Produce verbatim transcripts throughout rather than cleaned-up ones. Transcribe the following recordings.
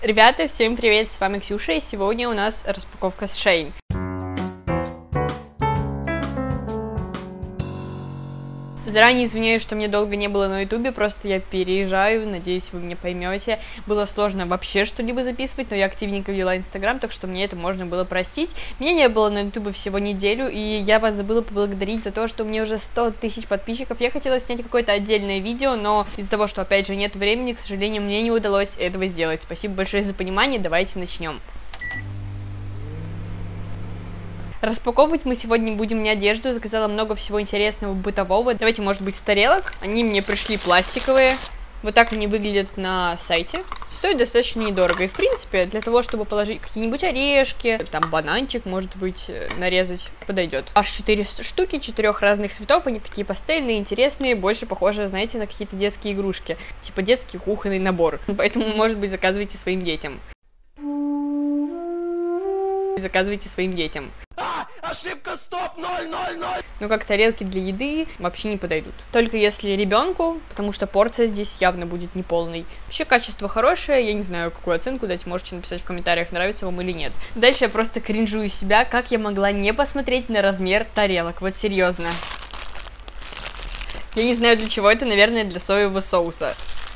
Ребята, всем привет, с вами Ксюша, и сегодня у нас распаковка с Shein. Заранее извиняюсь, что мне долго не было на ютубе, просто я переезжаю, надеюсь, вы меня поймете. Было сложно вообще что-либо записывать, но я активненько вела инстаграм, так что мне это можно было простить. Меня не было на ютубе всего неделю, и я вас забыла поблагодарить за то, что у меня уже сто тысяч подписчиков. Я хотела снять какое-то отдельное видео, но из-за того, что, опять же, нет времени, к сожалению, мне не удалось этого сделать. Спасибо большое за понимание, давайте начнем. Распаковывать мы сегодня будем не одежду, заказала много всего интересного бытового. Давайте, может быть, с тарелок. Они мне пришли пластиковые. Вот так они выглядят на сайте. Стоят достаточно недорого. И, в принципе, для того, чтобы положить какие-нибудь орешки, там, бананчик, может быть, нарезать, подойдет. Аж четыре штуки, четырех разных цветов. Они такие пастельные, интересные, больше похожи, знаете, на какие-то детские игрушки. Типа детский кухонный набор. Поэтому, может быть, заказывайте своим детям. Заказывайте своим детям. А, ошибка, стоп, ноль, ноль, ноль. Но как тарелки для еды вообще не подойдут. Только если ребенку, потому что порция здесь явно будет неполной. Вообще качество хорошее, я не знаю, какую оценку дать, можете написать в комментариях, нравится вам или нет. Дальше я просто кринжую себя, как я могла не посмотреть на размер тарелок, вот серьезно. Я не знаю для чего это, наверное, для соевого соуса.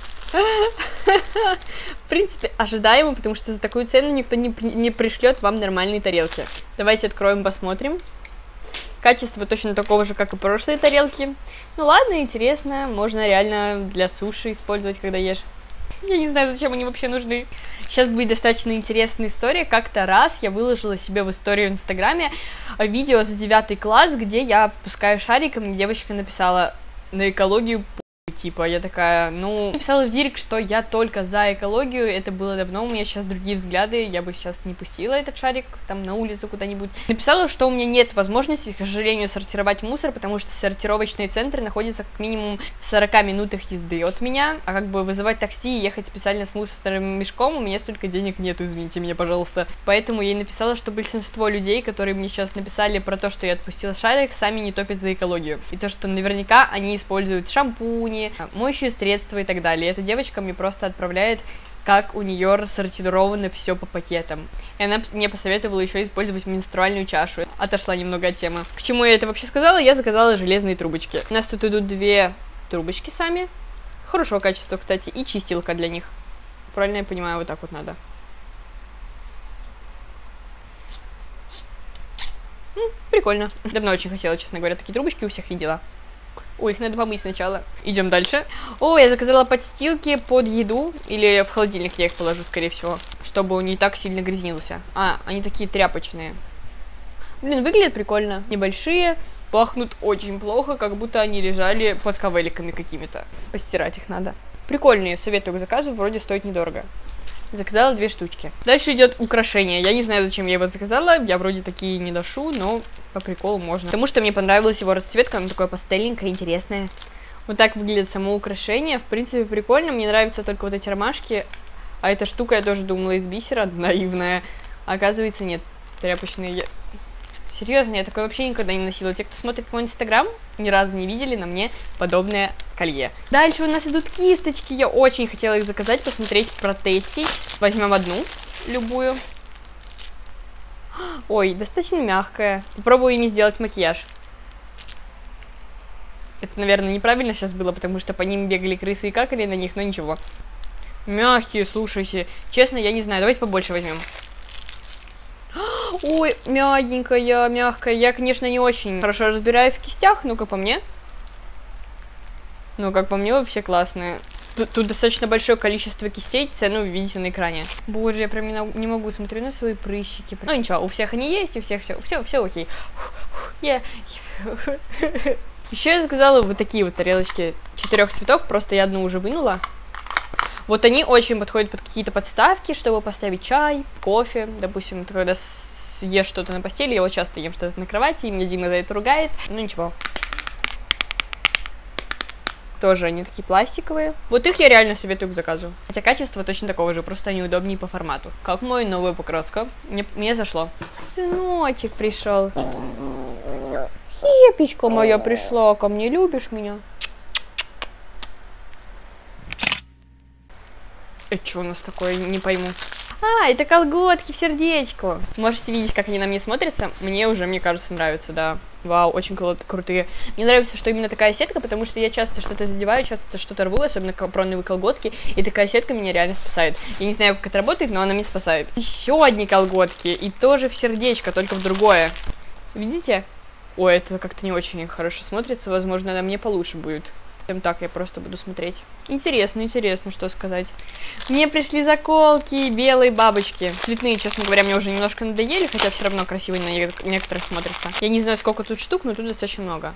В принципе, ожидаемо, потому что за такую цену никто не, при не пришлет вам нормальные тарелки. Давайте откроем, посмотрим. Качество точно такого же, как и прошлые тарелки. Ну ладно, интересно, можно реально для суши использовать, когда ешь. Я не знаю, зачем они вообще нужны. Сейчас будет достаточно интересная история. Как-то раз я выложила себе в историю в инстаграме видео за девятый класс, где я пускаю шариком, и девочка написала: на экологию. Типа, я такая, ну... Написала в директ, что я только за экологию, это было давно, у меня сейчас другие взгляды, я бы сейчас не пустила этот шарик там на улицу куда-нибудь. Написала, что у меня нет возможности, к сожалению, сортировать мусор, потому что сортировочные центры находятся как минимум в сорока минутах езды от меня, а как бы вызывать такси и ехать специально с мусорным мешком, у меня столько денег нету, извините меня, пожалуйста. Поэтому я ей написала, что большинство людей, которые мне сейчас написали про то, что я отпустила шарик, сами не топят за экологию. И то, что наверняка они используют шампуни, моющие средства и так далее. Эта девочка мне просто отправляет, как у нее рассортировано все по пакетам. И она мне посоветовала еще использовать менструальную чашу. Отошла немного от темы. К чему я это вообще сказала? Я заказала железные трубочки. У нас тут идут две трубочки сами. Хорошего качества, кстати, и чистилка для них. Правильно я понимаю, вот так вот надо. М, прикольно. Давно очень хотела, честно говоря, такие трубочки у всех видела. Ой, их надо помыть сначала. Идем дальше. О, я заказала подстилки под еду. Или в холодильник я их положу, скорее всего. Чтобы он не так сильно грязнился. А, они такие тряпочные. Блин, выглядят прикольно. Небольшие. Пахнут очень плохо, как будто они лежали под ковеликами какими-то. Постирать их надо. Прикольные, советую к заказу. Вроде стоит недорого. Заказала две штучки. Дальше идет украшение. Я не знаю, зачем я его заказала. Я вроде такие не ношу, но по приколу можно. Потому что мне понравилась его расцветка. Она такое пастельненькое, интересное. Вот так выглядит само украшение. В принципе, прикольно. Мне нравятся только вот эти ромашки. А эта штука, я тоже думала, из бисера. Наивная. А оказывается, нет. Тряпочные. Серьезно, я такое вообще никогда не носила. Те, кто смотрит мой инстаграм, ни разу не видели на мне подобное колье. Дальше у нас идут кисточки. Я очень хотела их заказать, посмотреть, протестить. Возьмем одну, любую. Ой, достаточно мягкая. Попробую ими сделать макияж. Это, наверное, неправильно сейчас было, потому что по ним бегали крысы и какали на них, но ничего. Мягкие, слушайте. Честно, я не знаю. Давайте побольше возьмем. Ой, мягенькая, мягкая. Я, конечно, не очень хорошо разбираюсь в кистях, но как по мне. Ну, как по мне, вообще классные. Тут, тут достаточно большое количество кистей, цену вы видите на экране. Боже, я прям не, не могу смотреть на свои прыщики. Ну ничего, у всех они есть, у всех все, все, все окей. Yeah. Еще я заказала вот такие вот тарелочки четырех цветов, просто я одну уже вынула. Вот они очень подходят под какие-то подставки, чтобы поставить чай, кофе. Допустим, ты когда съешь что-то на постели, я вот часто ем что-то на кровати, и меня Дима за это ругает. Ну ничего. Тоже они такие пластиковые. Вот их я реально советую к заказу. Хотя качество точно такого же, просто они удобнее по формату. Как мой новая покраска. Мне, мне зашло. Сыночек пришел. Хепечка моя пришла ко мне. Любишь меня? Это что у нас такое, не пойму. А, это колготки в сердечко. Можете видеть, как они на мне смотрятся. Мне уже, мне кажется, нравится, да. Вау, очень кру- крутые. Мне нравится, что именно такая сетка, потому что я часто что-то задеваю, часто что-то рву, особенно капроновые колготки, и такая сетка меня реально спасает. Я не знаю, как это работает, но она меня спасает. Еще одни колготки, и тоже в сердечко, только в другое. Видите? Ой, это как-то не очень хорошо смотрится, возможно, на мне получше будет. Чем так я просто буду смотреть. Интересно, интересно, что сказать. Мне пришли заколки, белые бабочки. Цветные, честно говоря, мне уже немножко надоели, хотя все равно красивые на некоторых смотрятся. Я не знаю, сколько тут штук, но тут достаточно много.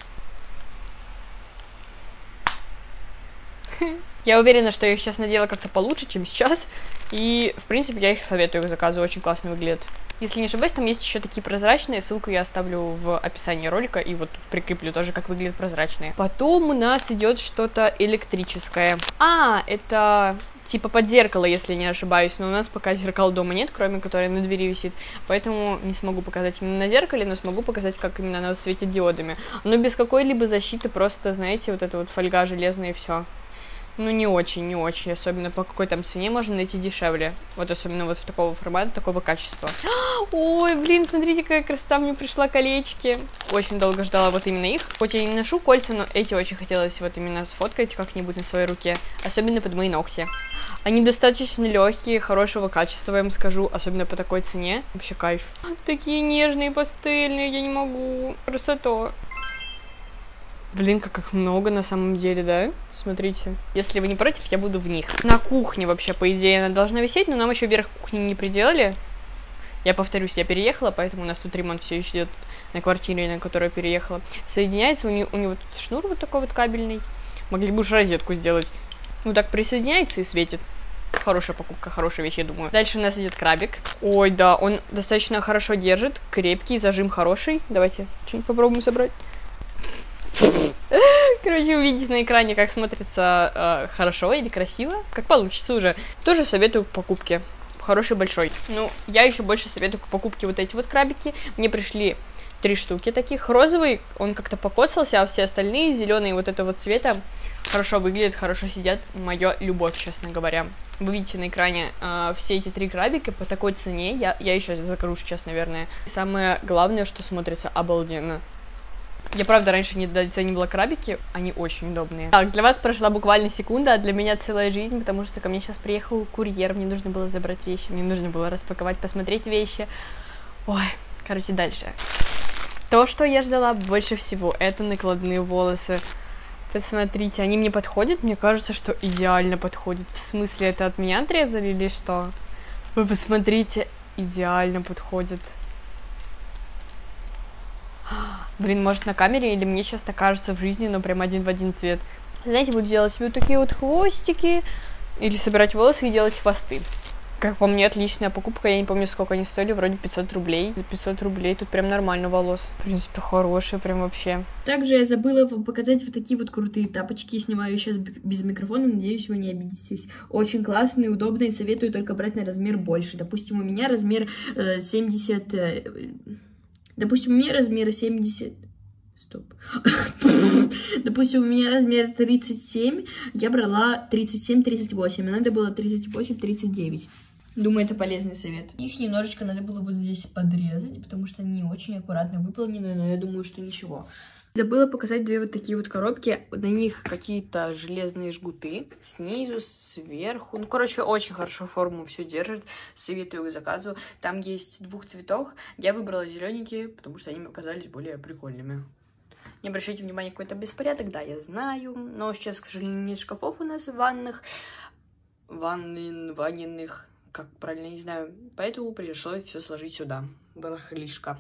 Я уверена, что я их сейчас надела как-то получше, чем сейчас. И, в принципе, я их советую, их заказываю, очень классно выглядят. Если не ошибаюсь, там есть еще такие прозрачные, ссылку я оставлю в описании ролика, и вот тут прикреплю тоже, как выглядят прозрачные. Потом у нас идет что-то электрическое. А, это типа под зеркало, если не ошибаюсь, но у нас пока зеркал дома нет, кроме которой на двери висит, поэтому не смогу показать именно на зеркале, но смогу показать, как именно оно светит диодами. Но без какой-либо защиты, просто, знаете, вот эта вот фольга железная и все. Ну, не очень, не очень, особенно по какой там цене можно найти дешевле. Вот особенно вот в такого формата, такого качества. Ой, блин, смотрите, какая красота, мне пришла колечки. Очень долго ждала вот именно их. Хоть я не ношу кольца, но эти очень хотелось вот именно сфоткать как-нибудь на своей руке. Особенно под мои ногти. Они достаточно легкие, хорошего качества, я вам скажу, особенно по такой цене. Вообще кайф. Такие нежные, пастельные, я не могу. Красота. Блин, как их много на самом деле, да? Смотрите. Если вы не против, я буду в них. На кухне вообще, по идее, она должна висеть, но нам еще верх кухни не приделали. Я повторюсь, я переехала, поэтому у нас тут ремонт все еще идет на квартире, на которую я переехала. Соединяется, у, не, у него тут шнур вот такой вот кабельный. Могли бы уж розетку сделать. Ну так присоединяется и светит. Хорошая покупка, хорошая вещь, я думаю. Дальше у нас идет крабик. Ой, да, он достаточно хорошо держит, крепкий, зажим хороший. Давайте что-нибудь попробуем собрать. Короче, увидите на экране, как смотрится э, хорошо или красиво, как получится уже. Тоже советую к покупке. Хороший, большой. Ну, я еще больше советую к покупке вот эти вот крабики. Мне пришли три штуки таких. Розовый, он как-то покоцался, а все остальные зеленые вот этого цвета хорошо выглядят, хорошо сидят. Моя любовь, честно говоря. Вы видите на экране э, все эти три крабика по такой цене. Я, я еще закажу сейчас, наверное. Самое главное, что смотрится обалденно. Я, правда, раньше не недооценивала крабики, они очень удобные. Так, для вас прошла буквально секунда, а для меня целая жизнь, потому что ко мне сейчас приехал курьер, мне нужно было забрать вещи, мне нужно было распаковать, посмотреть вещи. Ой, короче, дальше. То, что я ждала больше всего, это накладные волосы. Посмотрите, они мне подходят, мне кажется, что идеально подходят. В смысле, это от меня отрезали или что? Вы посмотрите, идеально подходят. Блин, может на камере или мне сейчас так кажется в жизни, но прям один в один цвет. Знаете, буду делать себе вот такие вот хвостики или собирать волосы и делать хвосты. Как по мне, отличная покупка, я не помню, сколько они стоили, вроде пятьсот рублей. За пятьсот рублей тут прям нормально волос. В принципе, хорошие прям вообще. Также я забыла вам показать вот такие вот крутые тапочки. Я снимаю сейчас без микрофона, надеюсь, вы не обидитесь. Очень классные, удобные, советую только брать на размер больше. Допустим, у меня размер э, семьдесят... Э, допустим, у меня размер семьдесят... Стоп. Допустим, у меня размер тридцать семь, я брала тридцать семь тридцать восемь, а надо было тридцать восемь тридцать девять. Думаю, это полезный совет. Их немножечко надо было вот здесь подрезать, потому что они не очень аккуратно выполнены, но я думаю, что ничего. Забыла показать две вот такие вот коробки. На них какие-то железные жгуты. Снизу, сверху. Ну, короче, очень хорошо форму все держит. Советую к заказу. Там есть двух цветов. Я выбрала зелененькие, потому что они мне показались более прикольными. Не обращайте внимания, какой-то беспорядок, да, я знаю. Но сейчас, к сожалению, нет шкафов у нас ванных. Ванны, ванниных, как правильно, не знаю. Поэтому пришлось все сложить сюда. Барахлишко.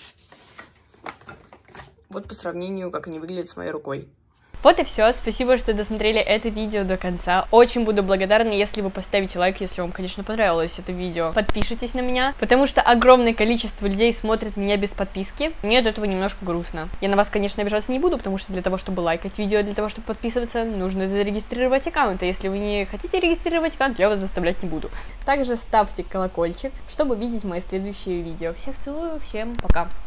Вот по сравнению, как они выглядят с моей рукой. Вот и все. Спасибо, что досмотрели это видео до конца. Очень буду благодарна, если вы поставите лайк, если вам, конечно, понравилось это видео. Подпишитесь на меня, потому что огромное количество людей смотрит меня без подписки. Мне от этого немножко грустно. Я на вас, конечно, обижаться не буду, потому что для того, чтобы лайкать видео, для того, чтобы подписываться, нужно зарегистрировать аккаунт. А если вы не хотите регистрировать аккаунт, я вас заставлять не буду. Также ставьте колокольчик, чтобы видеть мои следующие видео. Всех целую, всем пока.